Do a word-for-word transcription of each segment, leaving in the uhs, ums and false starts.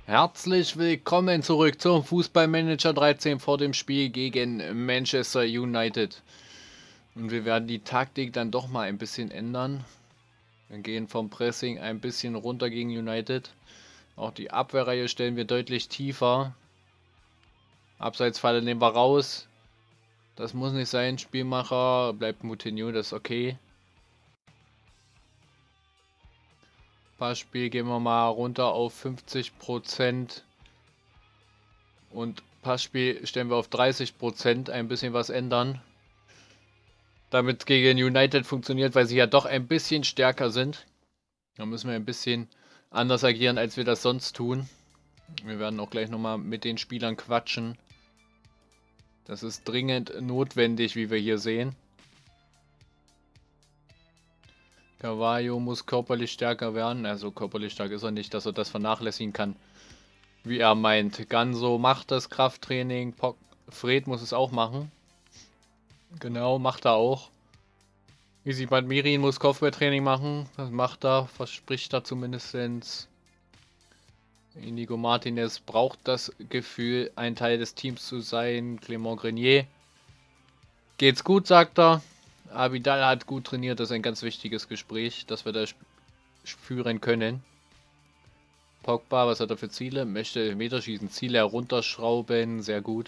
Herzlich willkommen zurück zum Fußballmanager dreizehn vor dem Spiel gegen Manchester United. Und wir werden die Taktik dann doch mal ein bisschen ändern. Wir gehen vom Pressing ein bisschen runter gegen United. Auch die Abwehrreihe stellen wir deutlich tiefer. Abseitsfalle nehmen wir raus. Das muss nicht sein. Spielmacher bleibt Moutinho, das ist okay. Passspiel gehen wir mal runter auf fünfzig Prozent. Und Passspiel stellen wir auf dreißig Prozent. Ein bisschen was ändern. Damit gegen United funktioniert, weil sie ja doch ein bisschen stärker sind. Da müssen wir ein bisschen anders agieren, als wir das sonst tun. Wir werden auch gleich nochmal mit den Spielern quatschen. Das ist dringend notwendig, wie wir hier sehen. Carvalho muss körperlich stärker werden. Also körperlich stark ist er nicht, dass er das vernachlässigen kann, wie er meint. Ganso macht das Krafttraining. Fred muss es auch machen. Genau, macht er auch. Isimat Mirin muss Kopfballtraining machen. Das macht er, verspricht er zumindest. Inigo Martinez braucht das Gefühl, ein Teil des Teams zu sein. Clément Grenier. Geht's gut, sagt er. Abidal hat gut trainiert. Das ist ein ganz wichtiges Gespräch, dass wir da führen können. Pogba, was hat er für Ziele? Möchte Meterschießen, Ziele herunterschrauben. Sehr gut.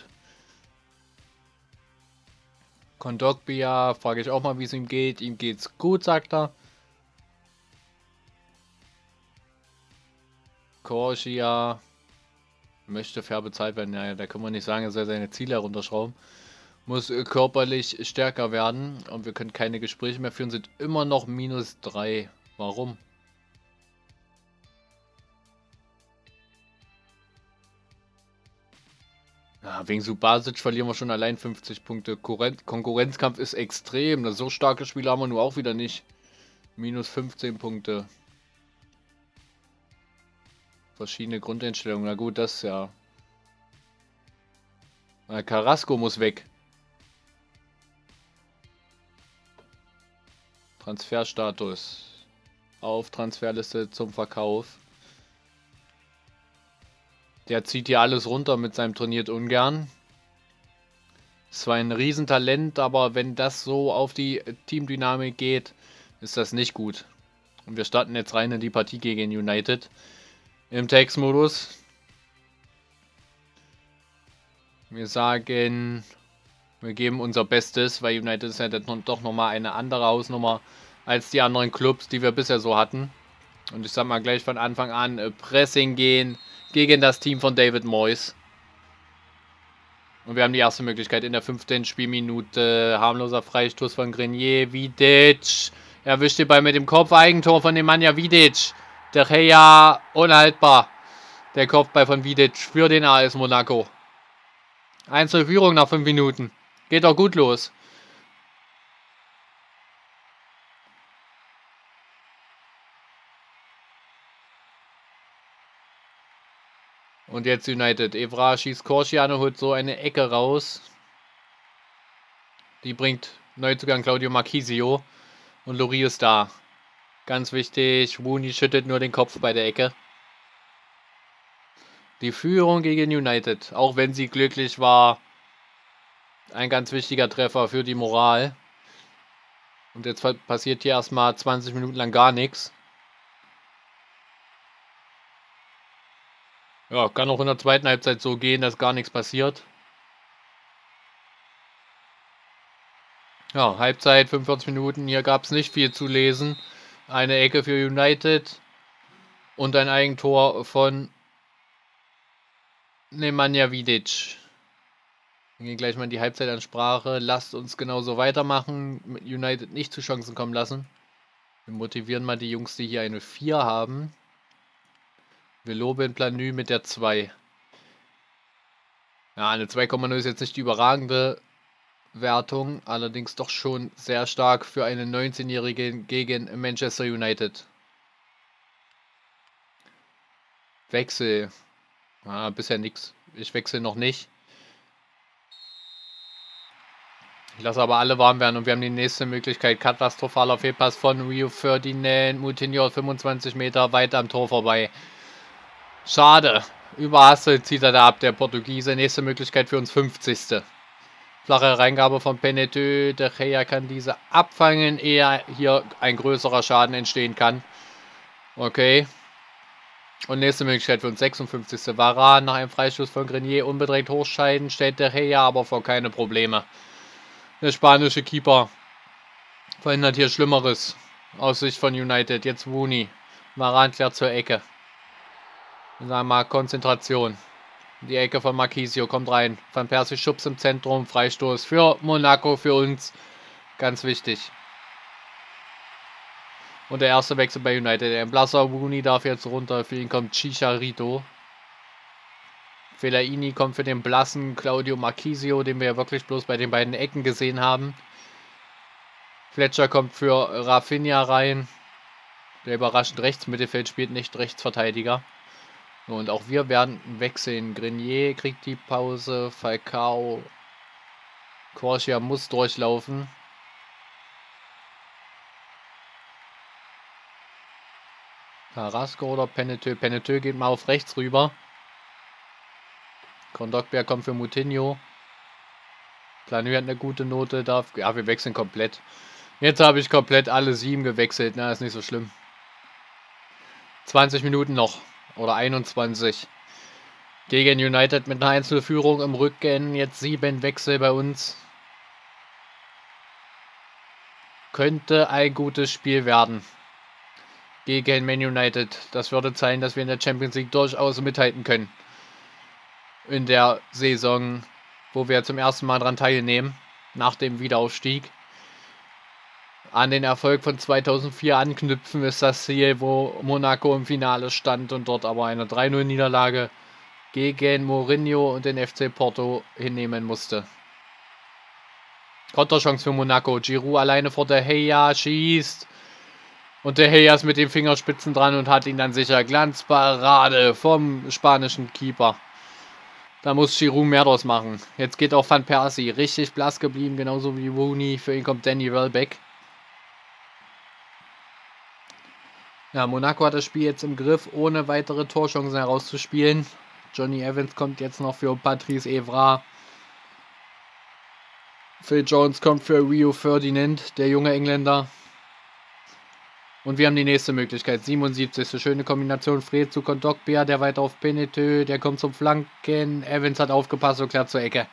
Kondogbia, frage ich auch mal, wie es ihm geht. Ihm geht's gut, sagt er. Korschia möchte fair bezahlt werden. Naja, da können wir nicht sagen, er soll seine Ziele herunterschrauben. Muss körperlich stärker werden. Und wir können keine Gespräche mehr führen. Sind immer noch minus drei. Warum? Ja, wegen Subasic verlieren wir schon allein fünfzig Punkte. Konkurrenzkampf ist extrem. So starke Spieler haben wir nur auch wieder nicht. Minus fünfzehn Punkte. Verschiedene Grundeinstellungen. Na gut, das ja. Na, Carrasco muss weg. Transferstatus. Auf Transferliste zum Verkauf. Der zieht hier alles runter mit seinem trainiert ungern. Ist zwar ein Riesentalent, aber wenn das so auf die Teamdynamik geht, ist das nicht gut. Und wir starten jetzt rein in die Partie gegen United. Im Textmodus. Wir sagen, wir geben unser Bestes, weil United ist ja doch nochmal eine andere Hausnummer als die anderen Clubs, die wir bisher so hatten. Und ich sag mal gleich von Anfang an, Pressing gehen gegen das Team von David Moyes. Und wir haben die erste Möglichkeit in der fünften Spielminute. Harmloser Freistoß von Grenier. Vidic erwischt den Ball mit dem Kopf. Eigentor von Nemanja Vidic. De Gea unhaltbar. Der Kopfball von Vidic für den A S Monaco. eins zu Führung nach fünf Minuten. Geht doch gut los. Und jetzt United. Evra schießt Korschia, holt so eine Ecke raus. Die bringt Neuzugang Claudio Marchisio. Und Lori ist da. Ganz wichtig, Rooney schüttet nur den Kopf bei der Ecke. Die Führung gegen United, auch wenn sie glücklich war, ein ganz wichtiger Treffer für die Moral. Und jetzt passiert hier erstmal zwanzig Minuten lang gar nichts. Ja, kann auch in der zweiten Halbzeit so gehen, dass gar nichts passiert. Ja, Halbzeit, fünfundvierzig Minuten, hier gab es nicht viel zu lesen. Eine Ecke für United und ein Eigentor von Nemanja Vidic. Wir gehen gleich mal in die Halbzeitansprache. Lasst uns genauso weitermachen. Mit United nicht zu Chancen kommen lassen. Wir motivieren mal die Jungs, die hier eine vier haben. Wir loben Planü mit der zwei. Ja, eine zwei Komma null ist jetzt nicht die überragende Wertung, allerdings doch schon sehr stark für einen neunzehnjährigen gegen Manchester United. Wechsel. Ah, bisher nichts. Ich wechsle noch nicht. Ich lasse aber alle warm werden und wir haben die nächste Möglichkeit. Katastrophaler Fehlpass von Rio Ferdinand. Moutinho fünfundzwanzig Meter weit am Tor vorbei. Schade. Überhasselt zieht er da ab, der Portugiese. Nächste Möglichkeit für uns, fünfzigste Flache Reingabe von Penetö. De Gea kann diese abfangen, ehe hier ein größerer Schaden entstehen kann. Okay. Und nächste Möglichkeit für uns, sechsundfünfzigste Varane nach einem Freistoß von Grenier unbedingt hochscheiden, stellt De Gea aber vor keine Probleme. Der spanische Keeper verhindert hier Schlimmeres aus Sicht von United. Jetzt Rooney. Varane klärt zur Ecke. Sagen wir mal Konzentration. Die Ecke von Marquisio kommt rein. Van Persie Schubs im Zentrum. Freistoß für Monaco, für uns. Ganz wichtig. Und der erste Wechsel bei United. Der blasser Rooney darf jetzt runter. Für ihn kommt Chicharito. Fellaini kommt für den blassen Claudio Marquisio, den wir ja wirklich bloß bei den beiden Ecken gesehen haben. Fletcher kommt für Rafinha rein. Der überraschend rechts Mittelfeld spielt, nicht Rechtsverteidiger. Und auch wir werden wechseln. Grenier kriegt die Pause. Falcao. Corsia muss durchlaufen. Carrasco oder Penetö. Penetö geht mal auf rechts rüber. Kondogbia kommt für Moutinho. Planü hat eine gute Note. Darf, ja, wir wechseln komplett. Jetzt habe ich komplett alle sieben gewechselt. Na, ist nicht so schlimm. zwanzig Minuten noch. Oder einundzwanzig. Gegen United mit einer Einzelführung im Rücken. Jetzt sieben Wechsel bei uns. Könnte ein gutes Spiel werden. Gegen Man United. Das würde zeigen, dass wir in der Champions League durchaus mithalten können. In der Saison, wo wir zum ersten Mal daran teilnehmen. Nach dem Wiederaufstieg. An den Erfolg von zweitausendvier anknüpfen ist das Ziel, wo Monaco im Finale stand und dort aber eine drei null Niederlage gegen Mourinho und den F C Porto hinnehmen musste. Konterchance für Monaco. Giroud alleine vor De Gea schießt. Und De Gea ist mit den Fingerspitzen dran und hat ihn dann sicher. Glanzparade vom spanischen Keeper. Da muss Giroud mehr draus machen. Jetzt geht auch Van Persie. Richtig blass geblieben, genauso wie Rooney. Für ihn kommt Danny Welbeck. Ja, Monaco hat das Spiel jetzt im Griff, ohne weitere Torchancen herauszuspielen. Johnny Evans kommt jetzt noch für Patrice Evra. Phil Jones kommt für Rio Ferdinand, der junge Engländer. Und wir haben die nächste Möglichkeit. siebenundsiebzigste Schöne Kombination. Fred zu Kondogbia, der weiter auf Penetö, der kommt zum Flanken. Evans hat aufgepasst und klärt zur Ecke.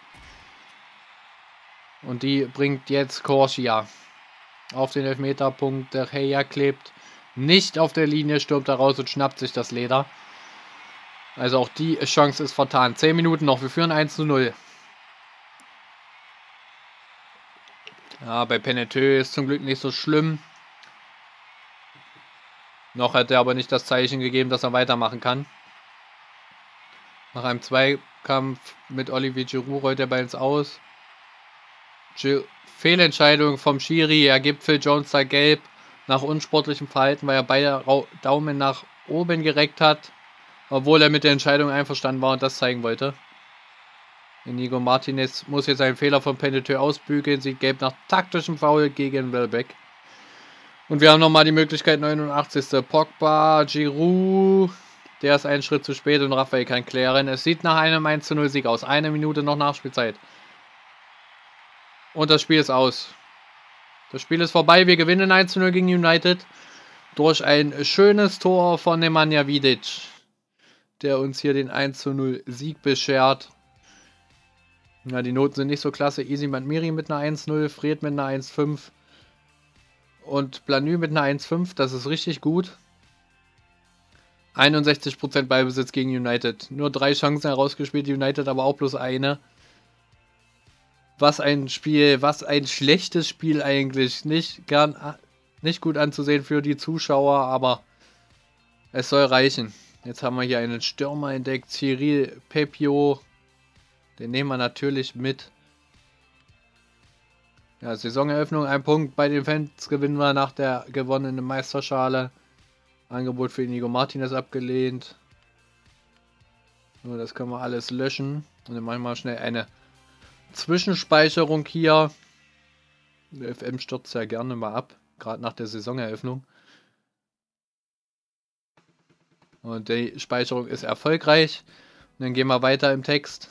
Und die bringt jetzt Corsia auf den Elfmeterpunkt. Der Gea klebt nicht auf der Linie, stürmt da raus und schnappt sich das Leder. Also auch die Chance ist vertan. zehn Minuten noch, wir führen eins zu null. Ja, bei Penetö ist zum Glück nicht so schlimm. Noch hat er aber nicht das Zeichen gegeben, dass er weitermachen kann. Nach einem Zweikampf mit Olivier Giroud rollt er bei uns aus. G Fehlentscheidung vom Schiri, er gibt Phil Jones da gelb. Nach unsportlichem Verhalten, weil er beide Daumen nach oben gereckt hat, obwohl er mit der Entscheidung einverstanden war und das zeigen wollte. Inigo Martinez muss jetzt einen Fehler von Penetö ausbügeln, sieht gelb nach taktischem Foul gegen Welbeck. Und wir haben nochmal die Möglichkeit, neunundachtzigste Pogba, Giroud, der ist einen Schritt zu spät und Raphael kann klären. Es sieht nach einem eins zu null Sieg aus, eine Minute noch Nachspielzeit. Und das Spiel ist aus. Das Spiel ist vorbei, wir gewinnen eins zu null gegen United durch ein schönes Tor von Nemanja Vidic, der uns hier den eins zu null Sieg beschert. Ja, die Noten sind nicht so klasse. Easy Miri mit einer eins null, Fred mit einer eins fünf und Planü mit einer eins fünf, das ist richtig gut. einundsechzig Prozent Ballbesitz gegen United. Nur drei Chancen herausgespielt, United aber auch bloß eine. Was ein Spiel, was ein schlechtes Spiel eigentlich. Nicht, gern, nicht gut anzusehen für die Zuschauer, aber es soll reichen. Jetzt haben wir hier einen Stürmer entdeckt, Cyril Pepio. Den nehmen wir natürlich mit. Ja, Saisoneröffnung, ein Punkt bei den Fans gewinnen wir nach der gewonnenen Meisterschale. Angebot für Inigo Martinez abgelehnt. So, das können wir alles löschen. Und dann machen wir mal schnell eine Zwischenspeicherung hier. Der F M stürzt ja gerne mal ab, gerade nach der Saisoneröffnung. Und die Speicherung ist erfolgreich. Dann gehen wir weiter im Text.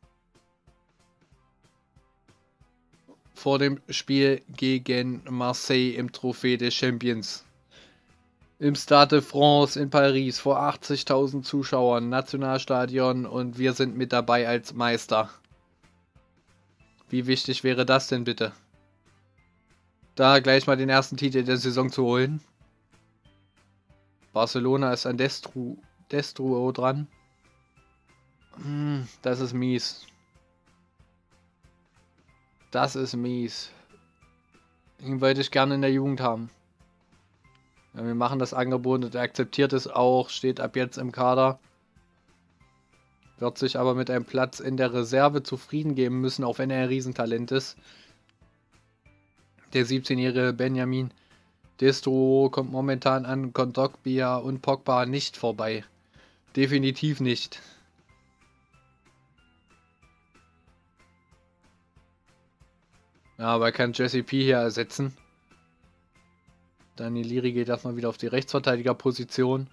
Vor dem Spiel gegen Marseille im Trophée des Champions. Im Stade de France in Paris vor achtzigtausend Zuschauern, Nationalstadion, und wir sind mit dabei als Meister. Wie wichtig wäre das denn bitte? Da gleich mal den ersten Titel der Saison zu holen. Barcelona ist an Destru, Destruo dran. Hm, das ist mies. Das ist mies. Ihn wollte ich gerne in der Jugend haben. Ja, wir machen das Angebot und er akzeptiert es auch, steht ab jetzt im Kader. Wird sich aber mit einem Platz in der Reserve zufrieden geben müssen, auch wenn er ein Riesentalent ist. Der siebzehnjährige Benjamin Destro kommt momentan an Kondogbia und Pogba nicht vorbei. Definitiv nicht. Ja, aber er kann Jesse P hier ersetzen. Daniel Liri geht erstmal wieder auf die Rechtsverteidigerposition.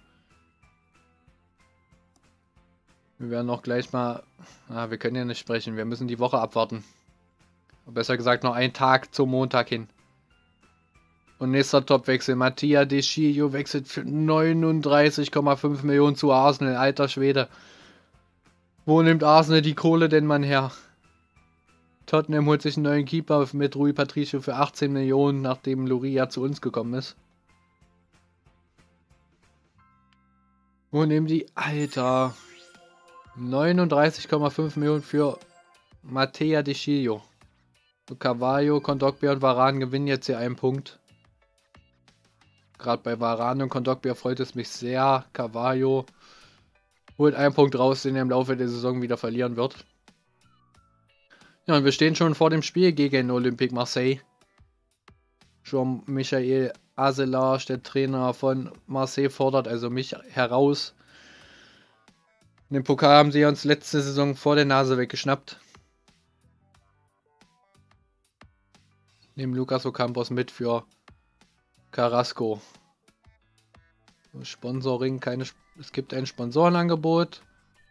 Wir werden auch gleich mal... Ah, wir können ja nicht sprechen. Wir müssen die Woche abwarten. Besser gesagt noch einen Tag zum Montag hin. Und nächster Topwechsel. Mattia De Sciglio wechselt für neununddreißig Komma fünf Millionen zu Arsenal. Alter Schwede. Wo nimmt Arsenal die Kohle denn mal her? Tottenham holt sich einen neuen Keeper mit Rui Patricio für achtzehn Millionen, nachdem Loria zu uns gekommen ist. Wo nehmen die... Alter... neununddreißig Komma fünf Millionen für Mattia De Sciglio. Carvalho, Kondogbia und Varane gewinnen jetzt hier einen Punkt. Gerade bei Varane und Kondogbia freut es mich sehr. Carvalho holt einen Punkt raus, den er im Laufe der Saison wieder verlieren wird. Ja, und wir stehen schon vor dem Spiel gegen Olympique Marseille. Jean-Michel Azelage, der Trainer von Marseille, fordert also mich heraus. Den Pokal haben sie uns letzte Saison vor der Nase weggeschnappt. Nehmen Lucas Ocampos mit für Carrasco. Sponsoring, keine, es gibt ein Sponsorenangebot.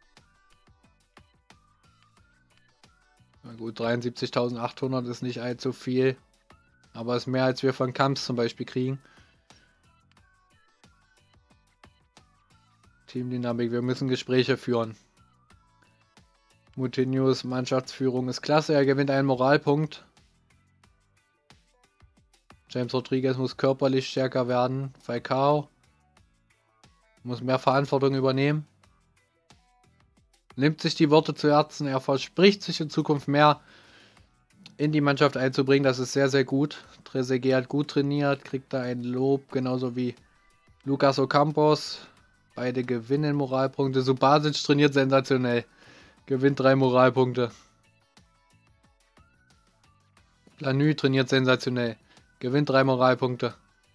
Na gut, dreiundsiebzigtausendachthundert ist nicht allzu viel. Aber ist mehr, als wir von Kamps zum Beispiel kriegen. Teamdynamik, wir müssen Gespräche führen. Moutinhos Mannschaftsführung ist klasse, er gewinnt einen Moralpunkt. James Rodriguez muss körperlich stärker werden. Falcao muss mehr Verantwortung übernehmen. Nimmt sich die Worte zu Herzen. Er verspricht sich in Zukunft mehr in die Mannschaft einzubringen. Das ist sehr, sehr gut. Trezeguet hat gut trainiert, kriegt da ein Lob. Genauso wie Lucas Ocampos. Beide gewinnen Moralpunkte. Subasic trainiert sensationell. Gewinnt drei Moralpunkte. Lanü trainiert sensationell. Gewinnt drei Moralpunkte.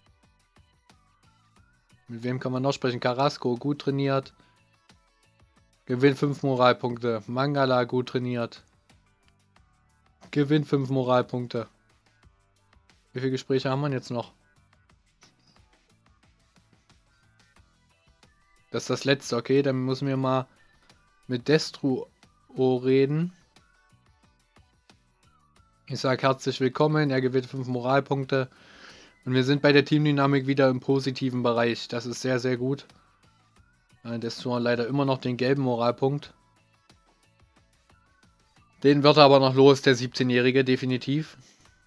Mit wem kann man noch sprechen? Carrasco, gut trainiert. Gewinnt fünf Moralpunkte. Mangala, gut trainiert. Gewinnt fünf Moralpunkte. Wie viele Gespräche haben wir jetzt noch? Das ist das letzte, okay? Dann müssen wir mal mit Destro reden. Ich sage herzlich willkommen. Er gewinnt fünf Moralpunkte. Und wir sind bei der Teamdynamik wieder im positiven Bereich. Das ist sehr, sehr gut. Destro leider immer noch den gelben Moralpunkt. Den wird er aber noch los, der siebzehnjährige, definitiv.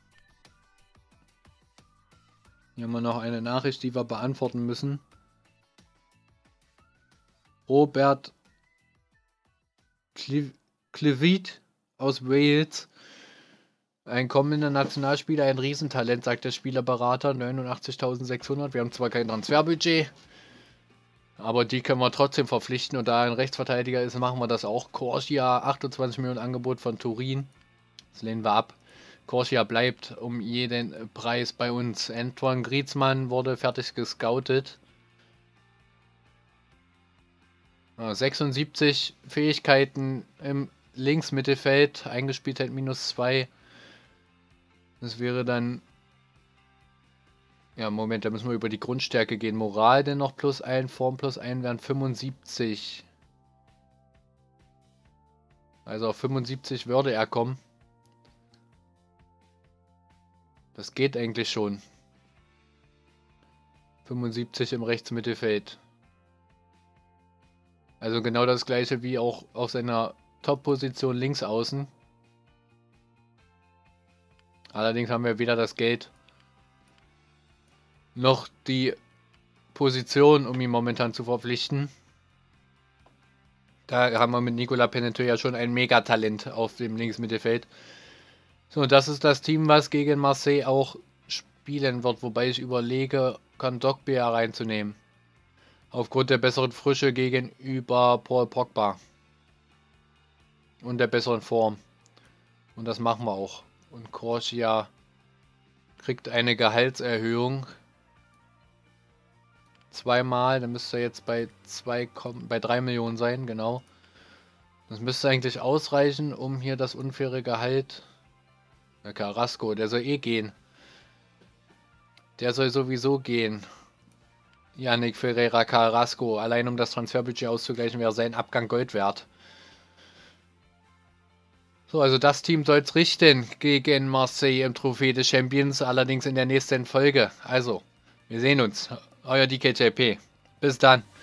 Hier haben wir noch eine Nachricht, die wir beantworten müssen. Robert Clevitt aus Wales. Ein kommender Nationalspieler, ein Riesentalent, sagt der Spielerberater. neunundachtzigtausendsechshundert. Wir haben zwar kein Transferbudget, aber die können wir trotzdem verpflichten. Und da ein Rechtsverteidiger ist, machen wir das auch. Corsia, achtundzwanzig Millionen Angebot von Turin. Das lehnen wir ab. Corsia bleibt um jeden Preis bei uns. Antoine Griezmann wurde fertig gescoutet. sechsundsiebzig Fähigkeiten im Linksmittelfeld. Eingespieltheit minus zwei. Das wäre dann... Ja, Moment, da müssen wir über die Grundstärke gehen. Moral denn noch plus ein, Form plus ein wären fünfundsiebzig. Also auf fünfundsiebzig würde er kommen. Das geht eigentlich schon. fünfundsiebzig im Rechtsmittelfeld. Also genau das gleiche wie auch auf seiner Top-Position links außen. Allerdings haben wir weder das Geld noch die Position, um ihn momentan zu verpflichten. Da haben wir mit Nicolas Penetreux ja schon ein Megatalent auf dem Linksmittelfeld. So, das ist das Team, was gegen Marseille auch spielen wird, wobei ich überlege, Kondogbia reinzunehmen. Aufgrund der besseren Frische gegenüber Paul Pogba. Und der besseren Form. Und das machen wir auch. Und Corsia kriegt eine Gehaltserhöhung. Zweimal, dann müsste er jetzt bei zwei, bei drei Millionen sein, genau. Das müsste eigentlich ausreichen, um hier das unfaire Gehalt. Der Carrasco, der soll eh gehen. Der soll sowieso gehen. Yannick Ferreira Carrasco, allein um das Transferbudget auszugleichen, wäre sein Abgang Gold wert. So, also das Team soll es richten gegen Marseille im Trophäe des Champions, allerdings in der nächsten Folge. Also, wir sehen uns. Euer D K J P. Bis dann.